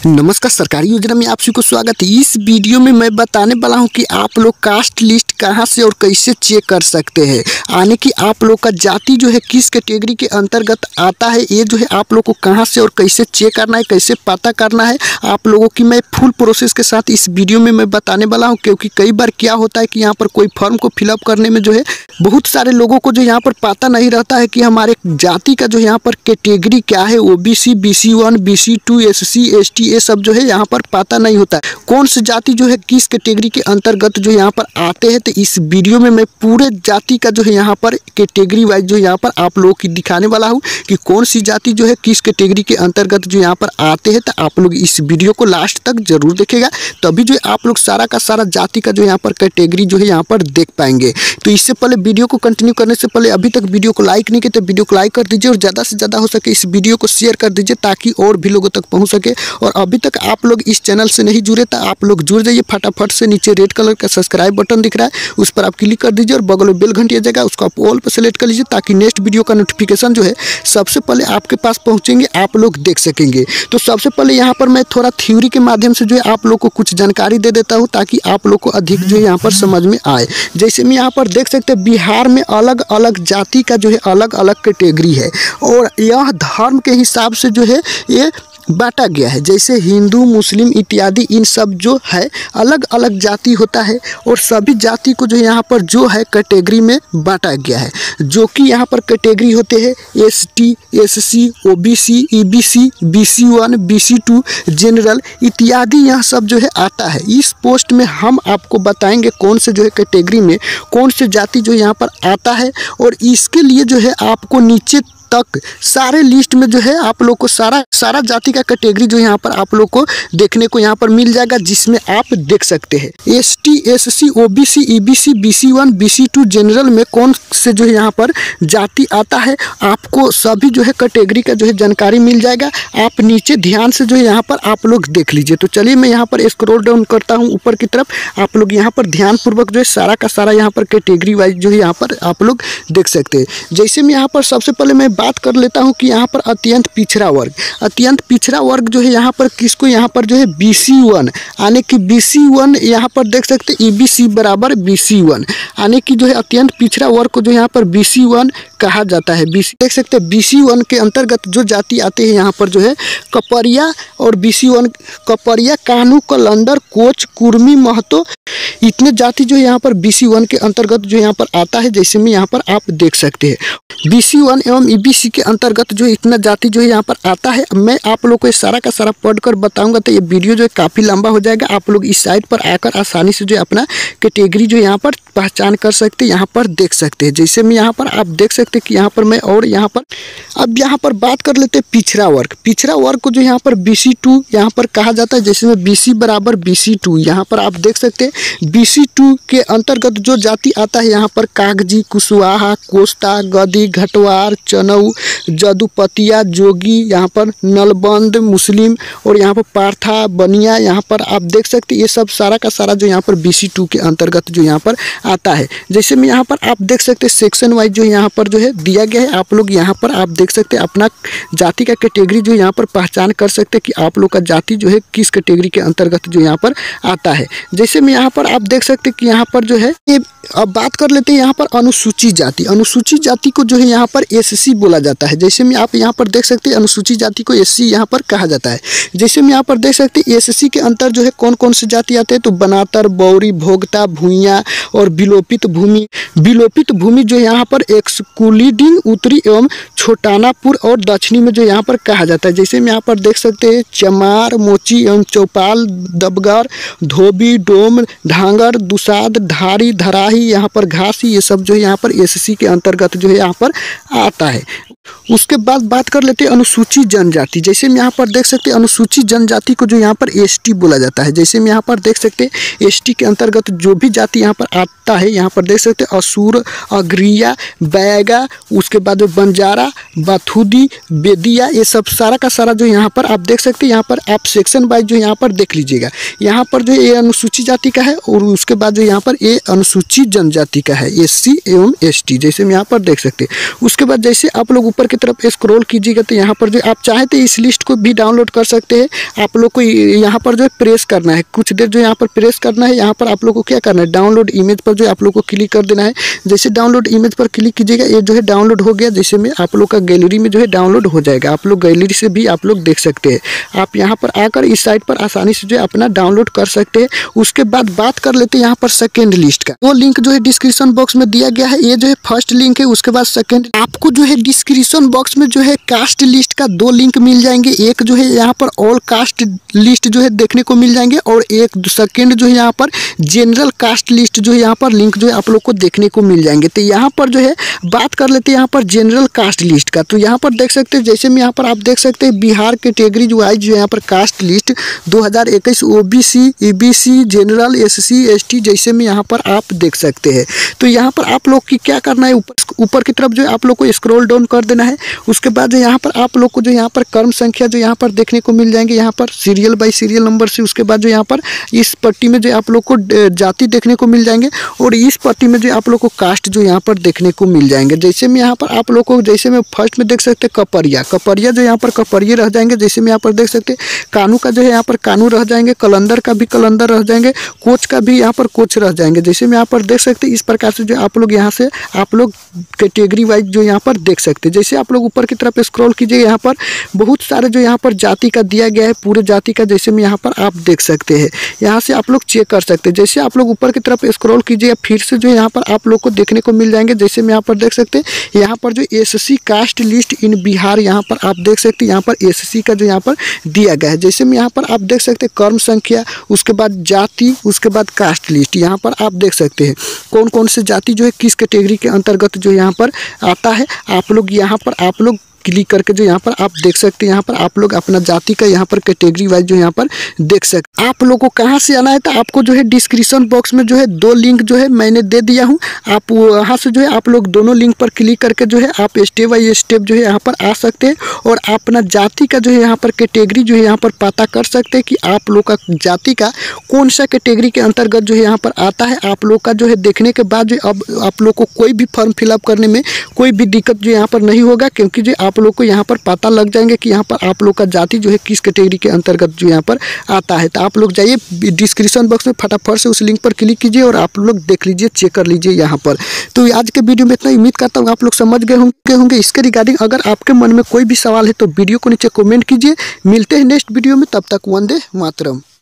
नमस्कार, सरकारी योजना में आप सभी को स्वागत है। इस वीडियो में मैं बताने वाला हूं कि आप लोग कास्ट लिस्ट कहां से और कैसे चेक कर सकते हैं। यानी कि आप लोग का जाति जो है किस कैटेगरी के अंतर्गत आता है, ये जो है आप लोग को कहां से और कैसे चेक करना है, कैसे पता करना है, आप लोगों की मैं फुल प्रोसेस के साथ इस वीडियो में मैं बताने वाला हूँ। क्योंकि कई बार क्या होता है कि यहाँ पर कोई फॉर्म को फिलअप करने में जो है बहुत सारे लोगों को जो यहाँ पर पता नहीं रहता है कि हमारे जाति का जो यहाँ पर कैटेगरी क्या है। OBC, BC1, BC2, SC, ST, ये सब जो है यहाँ पर पता नहीं होता है कौन सी जाति जो है किस कैटेगरी के अंतर्गत जो यहाँ पर आते हैं। तो इस वीडियो में मैं पूरे जाति का जो है यहाँ पर कैटेगरी वाइज जो यहाँ पर आप लोगों की दिखाने वाला हूँ कि कौन सी जाति जो है किस कैटेगरी के अंतर्गत जो यहाँ पर आते हैं। तो आप लोग इस वीडियो को लास्ट तक जरूर देखेगा, तभी जो आप लोग सारा का सारा जाति का जो यहाँ पर कैटेगरी जो है यहाँ पर देख पाएंगे। तो इससे पहले वीडियो को कंटिन्यू करने से पहले अभी तक वीडियो को लाइक नहीं किया तो वीडियो को लाइक कर दीजिए और ज़्यादा से ज़्यादा हो सके इस वीडियो को शेयर कर दीजिए ताकि और भी लोगों तक पहुँच सके। और अभी तक आप लोग इस चैनल से नहीं जुड़े तो आप लोग जुड़ जाइए फटाफट से। नीचे रेड कलर का सब्सक्राइब बटन दिख रहा है, उस पर आप क्लिक कर दीजिए और बगल में बेल घंटी आ जाएगा, उसको आप ऑल पर सेलेक्ट कर लीजिए ताकि नेक्स्ट वीडियो का नोटिफिकेशन जो है सबसे पहले आपके पास पहुंचेंगे, आप लोग देख सकेंगे। तो सबसे पहले यहाँ पर मैं थोड़ा थ्योरी के माध्यम से जो है आप लोग को कुछ जानकारी दे देता हूँ ताकि आप लोग को अधिक जो है यहाँ पर समझ में आए। जैसे मैं यहाँ पर देख सकते हैं बिहार में अलग अलग जाति का जो है अलग अलग कैटेगरी है और यह धर्म के हिसाब से जो है ये बांटा गया है। जैसे हिंदू, मुस्लिम इत्यादि इन सब जो है अलग अलग जाति होता है और सभी जाति को जो यहाँ पर जो है कैटेगरी में बांटा गया है, जो कि यहाँ पर कैटेगरी होते हैं ST, SC, OBC, EBC, BC1, BC2, general इत्यादि यह सब जो है आता है। इस पोस्ट में हम आपको बताएंगे कौन से जो है कैटेगरी में कौन से जाति जो यहाँ पर आता है और इसके लिए जो है आपको नीचे तक सारे लिस्ट में जो है आप लोग को सारा जाति का कैटेगरी जो यहाँ पर आप लोग को देखने को यहाँ पर मिल जाएगा, जिसमें आप देख सकते हैं ST, SC, OBC, EBC, BC1, BC2 general में कौन से जो है यहाँ पर जाति आता है। आपको सभी जो है कैटेगरी का जो है जानकारी मिल जाएगा। आप नीचे ध्यान से जो है यहाँ पर आप लोग देख लीजिए। तो चलिए मैं यहाँ पर स्क्रॉल डाउन करता हूँ ऊपर की तरफ, आप लोग यहाँ पर ध्यानपूर्वक जो है सारा का सारा यहाँ पर कैटेगरी वाइज जो है यहाँ पर आप लोग देख सकते हैं। जैसे मैं यहाँ पर सबसे पहले मैं बात कर लेता हूं कि यहाँ पर अत्यंत पिछड़ा वर्ग जो है यहाँ पर किसको यहाँ पर जो है BC1 यानी कि BC1 यहाँ पर देख सकते हैं EBC बराबर BC1 यानी कि जो है अत्यंत पिछड़ा वर्ग को जो यहाँ पर BC1 कहा जाता है। देख सकते हैं BC1 के अंतर्गत जो जाति आते हैं यहाँ पर जो है कपरिया और BC1 कपरिया, कानू, कलंदर, कोच, कुर्मी, महतो इतने जाति जो यहाँ पर BC1 के अंतर्गत जो यहाँ पर आता है। जैसे में यहाँ पर आप देख सकते हैं BC1 एवं EBC के अंतर्गत जो इतना जाति जो है यहाँ पर आता है। मैं आप लोग को सारा का सारा पढ़कर बताऊंगा तो ये वीडियो जो है काफ़ी लंबा हो जाएगा। आप लोग इस साइट पर आकर आसानी से जो है अपना कैटेगरी जो यहाँ पर पहचान कर सकते हैं, यहाँ पर देख सकते हैं। जैसे मैं यहाँ पर आप देख सकते हैं कि यहाँ पर मैं और यहाँ पर अब यहाँ पर बात कर लेते हैं पिछड़ा वर्ग को जो यहाँ पर BC2 यहाँ पर कहा जाता है। जैसे में BC बराबर BC2 यहाँ पर आप देख सकते हैं BC2 के अंतर्गत जो जाति आता है यहाँ पर कागजी, कुशवाहा, कोस्ता, गदी, घटवार, चनऊ, जदुपतिया, जोगी, यहाँ पर नलबंद, मुस्लिम और यहाँ पर पारथा, बनिया, यहाँ पर आप देख सकते हैं ये सब सारा का सारा जो यहाँ पर BC2 के अंतर्गत जो यहाँ पर आता है। जैसे में यहाँ पर आप देख सकते हैं सेक्शन वाइज जो यहाँ पर जो है दिया गया है। आप लोग यहाँ पर आप देख सकते हैं अपना जाति का कैटेगरी जो यहाँ पर पहचान कर सकते हैं कि आप लोग का जाति जो है किस कैटेगरी के अंतर्गत जो यहाँ पर आता है। जैसे में यहाँ पर आप देख सकते हैं कि यहाँ पर जो है ये अब बात कर लेते हैं यहाँ पर अनुसूचित जाति को जो है यहाँ पर SC बोला जाता है। जैसे में आप यहाँ पर देख सकते हैं अनुसूचित जाति को SC यहाँ पर कहा जाता है। जैसे में यहाँ पर देख सकते हैं SC के अंतर जो है कौन कौन से जाति आते हैं तो बनातर, बौरी, भोगता, भूइयाँ और विलोपित भूमि जो यहाँ पर एक्सक्लूडिंग उत्तरी एवं छोटानापुर और दक्षिणी में जो यहाँ पर कहा जाता है। जैसे में यहाँ पर देख सकते हैं चमार, मोची एवं चौपाल, दबगर, धोबी, डोम, ढांगर, दुसाद, धारी, धराही, यहाँ पर घासी, ये सब जो है यहाँ पर SC के अंतर्गत जो है यहाँ पर आता है। उसके बाद बात कर लेते हैं अनुसूचित जनजाति। जैसे में यहाँ पर देख सकते हैं अनुसूचित जनजाति को जो यहाँ पर ST बोला जाता है। जैसे में यहाँ पर देख सकते हैं ST के अंतर्गत जो भी जाति यहाँ पर आता है, यहाँ पर देख सकते हैं असुर, अग्रिया, बैगा, उसके बाद जो बंजारा, बाथुदी, बेदिया, ये सब सारा का सारा जो यहाँ पर आप देख सकते हैं। यहाँ पर आप सेक्शन वाइज जो यहाँ पर देख लीजिएगा, यहाँ पर जो ये अनुसूचित जाति का है और उसके बाद जो यहाँ पर ये अनुसूचित जनजाति का है SC एवं ST। जैसे में यहाँ पर देख सकते हैं। उसके बाद जैसे अब आप लोग ऊपर की तरफ स्क्रॉल कीजिएगा तो यहाँ पर जो आप चाहे तो इस लिस्ट को भी डाउनलोड कर सकते हैं। आप लोग को यहाँ पर जो है प्रेस करना है, कुछ देर जो यहाँ पर प्रेस करना है। यहाँ पर आप लोग को क्या करना है, डाउनलोड इमेज पर जो आप लोग को क्लिक कर देना है। जैसे डाउनलोड इमेज पर क्लिक कीजिएगा, ये जो है डाउनलोड हो गया। जैसे में आप लोग का गैलरी में जो है डाउनलोड हो जाएगा। आप लोग गैलरी से भी आप लोग देख सकते हैं। आप यहाँ पर आकर इस साइट पर आसानी से जो है अपना डाउनलोड कर सकते हैं। उसके बाद बात कर लेते हैं यहाँ पर सेकेंड लिस्ट का। वो लिंक जो है डिस्क्रिप्शन बॉक्स में दिया गया है। ये जो है फर्स्ट लिंक है। उसके बाद सेकेंड, आपको जो है डिस्क्रिप्शन बॉक्स में जो है कास्ट लिस्ट का 2 लिंक मिल जाएंगे। एक जो है यहाँ पर ऑल कास्ट लिस्ट जो है देखने को मिल जाएंगे, और एक सेकेंड जो है यहाँ पर जनरल कास्ट लिस्ट जो है यहाँ पर लिंक जो है आप लोग को देखने को मिल जाएंगे। तो यहाँ पर जो है बात कर लेते हैं यहाँ पर जनरल कास्ट लिस्ट का। तो यहाँ पर देख सकते हैं, जैसे में यहाँ पर आप देख सकते हैं बिहार कैटेगरी जो वाइज जो यहाँ पर caste list 2021 OBC, EBC, general, SC, ST जैसे में यहाँ पर आप देख सकते हैं। तो यहाँ पर आप लोग की क्या करना है, ऊपर की तरफ जो है आप लोग को स्क्रॉल डाउन कर देना है। उसके बाद जो यहाँ पर आप लोग को जो यहाँ पर कर्म संख्या जो यहाँ पर देखने को मिल जाएंगे, यहाँ पर सीरियल बाय सीरियल नंबर से। उसके बाद जो यहाँ पर इस पट्टी में जो आप लोग को जाति देखने को मिल जाएंगे, और इस पट्टी में जो आप लोग को कास्ट जो यहाँ पर देखने को मिल जाएंगे। जैसे में यहाँ पर आप लोग को, जैसे में फर्स्ट में देख सकते हैं कपरिया जो यहाँ पर कपरिये रह जाएंगे। जैसे में यहाँ पर देख सकते हैं कानू का जो है यहाँ पर कानू रह जाएंगे, कलंदर का भी कलंदर रह जाएंगे, कोच का भी यहाँ पर कोच रह जाएंगे। जैसे में यहाँ पर देख सकते हैं इस प्रकार से जो आप लोग यहाँ से आप लोग कैटेगरी वाइज जो यहाँ पर देख सकते हैं। जैसे आप लोग ऊपर की तरफ स्क्रॉल कीजिए, यहाँ पर बहुत सारे जो यहाँ पर जाति का दिया गया है, पूरे जाति का। जैसे में यहाँ पर आप देख सकते हैं, यहाँ से आप लोग चेक कर सकते हैं। जैसे आप लोग ऊपर की तरफ स्क्रॉल कीजिए, फिर से जो यहाँ पर आप लोग को देखने को मिल जाएंगे। जैसे में यहाँ पर देख सकते हैं, यहाँ पर जो SC caste list in Bihar यहाँ पर आप देख सकते हैं, यहाँ पर एससी का जो यहाँ पर दिया गया है। जैसे में यहाँ पर आप देख सकते हैं कर्म संख्या, उसके बाद जाति, उसके बाद कास्ट लिस्ट। यहाँ पर आप देख सकते हैं कौन कौन से जाति जो है किस कैटेगरी के अंतर्गत जो यहाँ पर आता है। आप लोग यहाँ पर आप लोग क्लिक करके जो यहाँ पर आप देख सकते हैं, यहाँ पर आप लोग अपना जाति का यहाँ पर कैटेगरी वाइज जो यहाँ पर देख सकते हैं। आप लोगों को कहाँ से आना है, तो आपको जो है डिस्क्रिप्शन बॉक्स में जो है 2 लिंक जो है मैंने दे दिया हूँ। आप वहाँ से जो है आप लोग दोनों लिंक पर क्लिक करके जो है आप स्टेप बाई स्टेप जो है यहाँ पर आ सकते हैं, और अपना जाति का जो है यहाँ पर कैटेगरी जो है यहाँ पर पता कर सकते हैं कि आप लोग का जाति का कौन सा कैटेगरी के अंतर्गत जो है यहाँ पर आता है। आप लोग का जो है देखने के बाद जो अब आप लोग को कोई भी फॉर्म फिलअप करने में कोई भी दिक्कत जो यहाँ पर नहीं होगा, क्योंकि जो आप लोग को यहाँ पर पता लग जाएंगे कि यहाँ पर आप लोग का जाति जो है किस कैटेगरी के अंतर्गत जो यहाँ पर आता है। तो आप लोग जाइए डिस्क्रिप्शन बॉक्स में फटाफट से उस लिंक पर क्लिक कीजिए और आप लोग देख लीजिए, चेक कर लीजिए यहाँ पर। तो आज के वीडियो में इतना, उम्मीद करता हूँ आप लोग समझ गए होंगे इसके रिगार्डिंग। अगर आपके मन में कोई भी सवाल है तो वीडियो को नीचे कमेंट कीजिए। मिलते हैं नेक्स्ट वीडियो में, तब तक वंदे मातरम।